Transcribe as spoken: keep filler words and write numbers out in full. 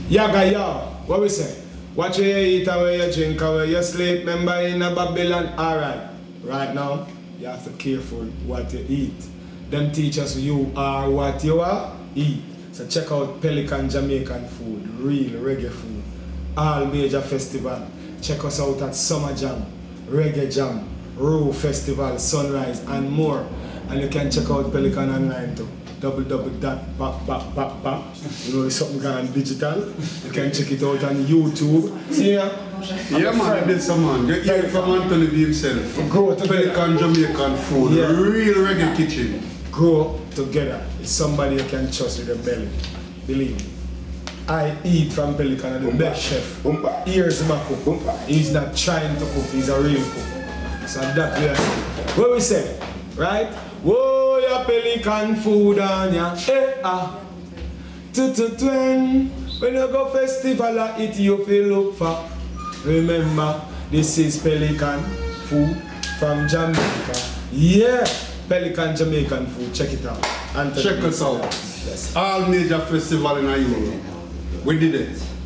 Yaga, yo, what we say? What you eat and where you drink and where you sleep, remember in a Babylon? Alright, right now, you have to be careful what you eat. Them teach us you are what you are, eat. So check out Pelican Jamaican food, real reggae food. All major festival. Check us out at Summer Jam, Reggae Jam, Row Festival, Sunrise, and more. And you can check out Pelican online too. Double double dot bap bap bap bap. You know, it's something going digital. You can check it out on YouTube. See ya? Yeah, man, there's some man. You hear from Anthony B himself. Grow together. Pelican Jamaican food, yeah. Real reggae kitchen. Grow together. It's somebody you can trust with your belly. Believe me. I eat from Pelican and the best chef. Here's my cook. He's not trying to cook, he's a real cook. So that we are. What we say? Right? Whoa, your Pelican food on ya. Eh ah. Tututwen. When you go festival, I eat you feel look for. Remember, this is Pelican food from Jamaica. Yeah, Pelican Jamaican food. Check it out. Anthony Check us out. Yes. All major festival in Europe. We did it.